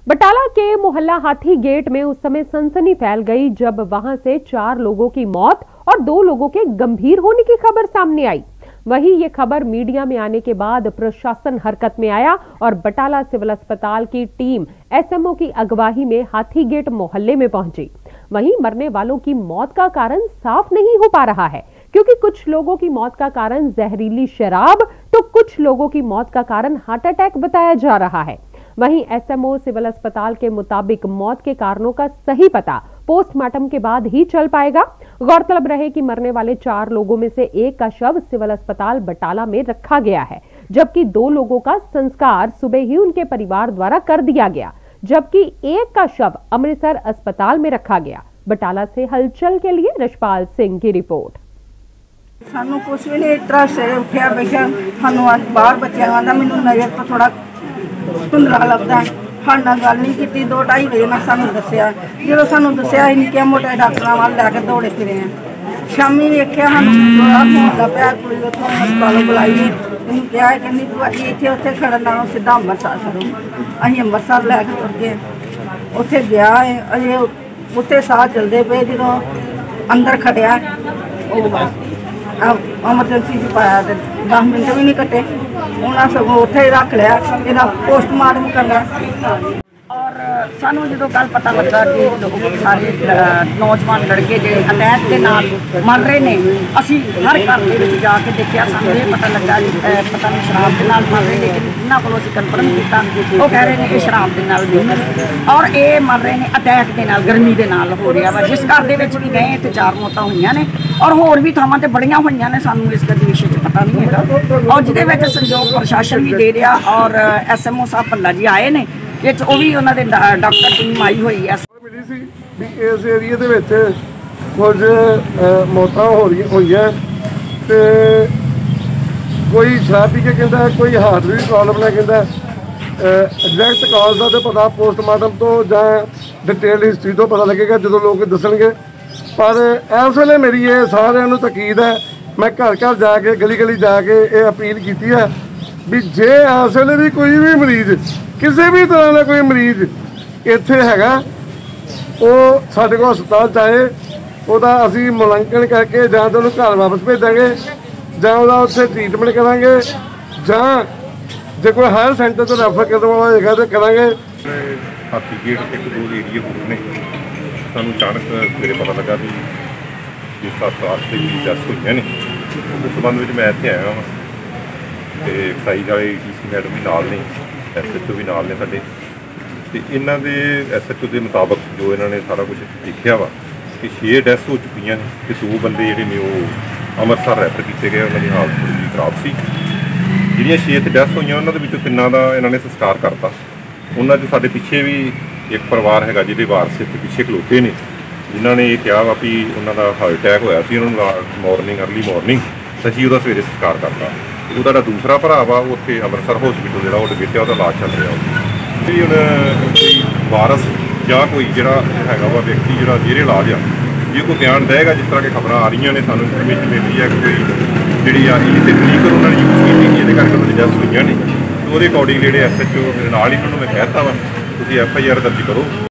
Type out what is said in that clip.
बटाला के मोहल्ला हाथी गेट में उस समय सनसनी फैल गई जब वहां से 4 लोगों की मौत और 2 लोगों के गंभीर होने की खबर सामने आई। वहीं ये खबर मीडिया में आने के बाद प्रशासन हरकत में आया और बटाला सिविल अस्पताल की टीम एसएमओ की अगवाई में हाथी गेट मोहल्ले में पहुंची। वहीं मरने वालों की मौत का कारण साफ नहीं हो पा रहा है, क्योंकि कुछ लोगों की मौत का कारण जहरीली शराब तो कुछ लोगों की मौत का कारण हार्ट अटैक बताया जा रहा है। वहीं एसएमओ सिविल अस्पताल के मुताबिक मौत के कारणों का सही पता पोस्टमार्टम के बाद ही चल पाएगा। गौरतलब रहे कि मरने वाले 4 लोगों में से एक का शव सिविल अस्पताल बटाला में रखा गया है, जबकि 2 लोगों का संस्कार सुबह ही उनके परिवार द्वारा कर दिया गया, जबकि एक का शव अमृतसर अस्पताल में रखा गया। बटाला से हलचल के लिए रशपाल सिंह की रिपोर्ट। सानू कुछ भी नहीं, ट्रस्ट से उठिया बैठा सानू बाहर बच्चों का मैनू नजर तो थोड़ा धुंधला लगता है। हाँ गल नहीं की 2-2:30 बजे ना सानू दसिया, जो सानू दसिया निक्के मोटे डॉक्टर वाल लैके दौड़े फिरे हैं। शामी वेख्या सानू बड़ा फोन पिया, कुड़ी उतों हस्पतालों बुलाई इन्हू कहा कहनी तू इतने उत्थे खड़न नालों सीधा अमृतसर करो। असीं अमृतसर लैके तुर गए, उत्थे गया है अजे उत्थे साह चलते पे, जो अंदर खड़िया एमरजेंसी च पाया तो 10 मिनट भी नहीं कटे, उन्हें सगों उत्थे ही रख लिया, इहदा पोस्टमार्टम करना। और सानू जो कल पता लगा कि लोग सारे नौजवान लड़के जो अटैक के नाल मर रहे ने, असी हर घर के जाके देखा, सानू ये पता लगा पता नहीं शराब के नाल मर रहे, लेकिन इन्होंने को असीं कन्फर्म किया वो कह रहे हैं कि शराब के नाल नहीं, और ये मर रहे हैं अटैक के नाल, गर्मी के नाल हो रहा वा। जिस घर के भी गए इतने 4 मौतां होईयां ने और होर भी थावां ते बड़ियां होईयां ने, सानू इस विषय च पता नहीं है। और जिहदे विच सहयोग प्रशासन भी दे रहा और एसएमओ साहब भल्ला जी आए ने, ये भी उन्होंने डॉक्टर टीम आई हुई है। मिली सी भी इस एरिए दे विच कुछ मौतां होईयां ते कोई शराब पी के कहता है, कोई हार्ट की प्रॉब्लम है कहता है। एग्जैक्ट काज का तो पता पोस्टमार्टम तो जां डिटेल हिस्टरी तो पता लगेगा जो लोग दसणगे, पर इस वेले मेरी ये सारिਆਂ ਨੂੰ तकीद है, मैं घर घर जाके गली गली जाके ये अपील की है भी जे इस वेले भी कोई भी मरीज किसी भी तरह का कोई मरीज इत्थे हैगा वो साडे कोल हस्पताल चाहे ਉਹਦਾ ਅਸੀਂ ਮੁਲਾਂਕਣ करके ਜਾਂ तो घर वापस भेजांगे ਜਾਂ ਉਹਦਾ ਉੱਥੇ ट्रीटमेंट करांगे, ਜਾਂ जे कोई हायर सेंटर तो रैफर करने वाला होगा तो करांगे। हाथी गेट एक 2 एरिए होर ने सानू अचानक सवेरे पता लगा भी जिस हादसा से डेथ होईयां ने, उस संबंध में मैं इत्थे आया हाँ तो एक्साइज वाले डीसी मैडम भी नाल ने, SHO भी नाल ने साडे, ते इन्हां दे SHO के मुताबक जो इन्होंने सारा कुछ देखा वा कि 6 डेथ हो चुकी हैं कि 2 बंदे जिहड़े ने वो अमृतसर रैफर किए गए, उन्होंने हालत थोड़ी खराब सी। जिहड़ियां 6 डेथ होईयां उन्हां दे विचों 3 का इन्होंने संस्कार करता। उन्हां दे साडे पिछे भी एक परिवार हैगा जिहदे वारस इत्थे पिछे खलोते ने, जिन्होंने ये कहा वा भी उन्हों का हार्ट अटैक होया सी, उन्होंने अर्ली मॉर्निंग तो असीं उहदा सवेरे संस्कार करता। ਉਹਦਾ दूसरा भरा वा उत्थे अमृतसर हॉस्पिटल जो डगिट्या उसका इलाज चल रहा। जी हूँ कोई वारस या कोई जोड़ा है वा व्यक्ति जो जेरे इलाज आ, जे कोई बयान देगा जिस तरह की खबर आ रही ने, सानू इन्फॉर्मेशन मिल रही है कि कोई जी इलिसिट लीकर उन्होंने यूज़ की जिहदे करके उन्होंने डेथ होईयां ने, तो वो अकॉर्डिंग जो SHO नाल ही उन्होंने मैं कहता वा तुसीं FIR दर्ज करो।